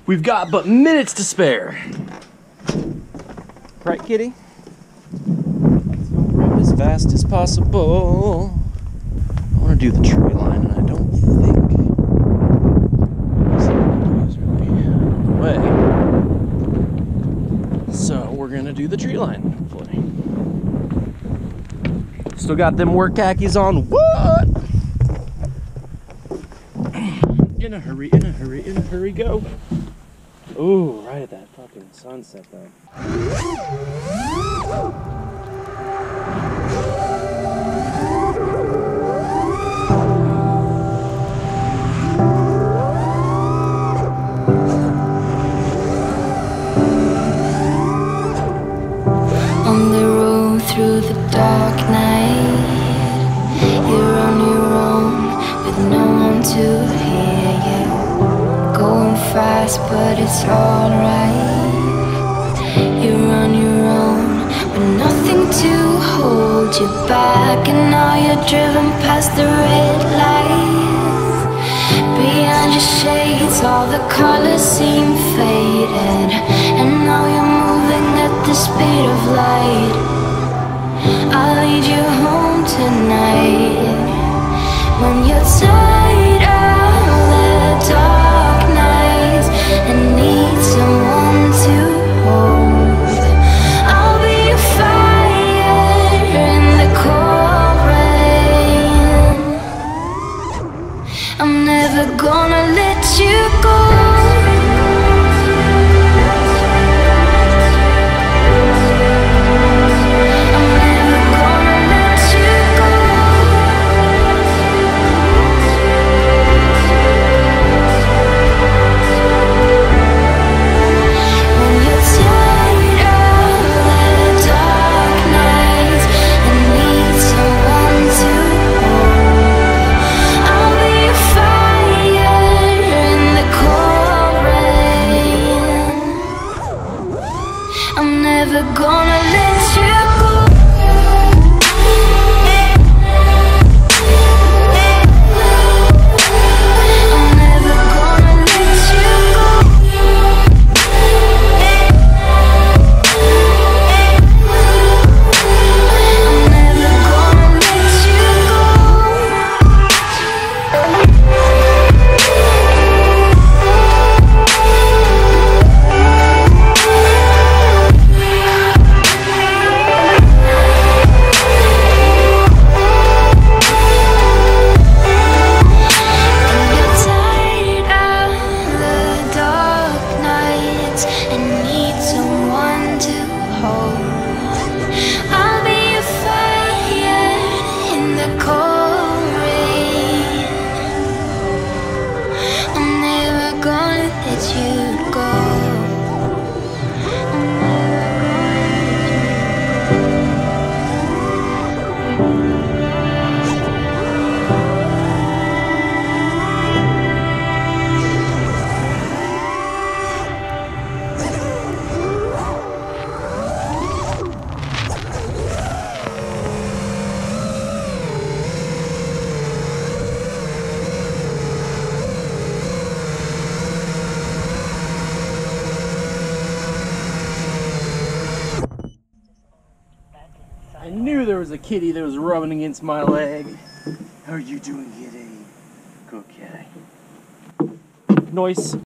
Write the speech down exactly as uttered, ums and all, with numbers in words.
We've got but minutes to spare. Right, kitty? Let's go rip as fast as possible. I want to do the tree line, and I don't think there's really a way. So we're gonna do the tree line, hopefully. Still got them work khakis on. What? In a hurry, in a hurry, in a hurry, go. Ooh, right at that fucking sunset though. On the road through the dark night, you're on your own with no one to hear you. Going fast, but it's alright. You're on your own, but nothing to hold you back. And now you're driven past the red lights. Behind your shades, all the colors seem faded. And now you're moving at the speed of light. I'll lead you home tonight. When you're tired of the dark nights and need someone to hold, I'll be a fire in the cold rain. I'm never gonna let you go. I'm never gonna let you go. I'm never gonna let you go. I'm never gonna let you go. I knew there was a kitty that was rubbing against my leg. How are you doing, kitty? Good kitty. Noise.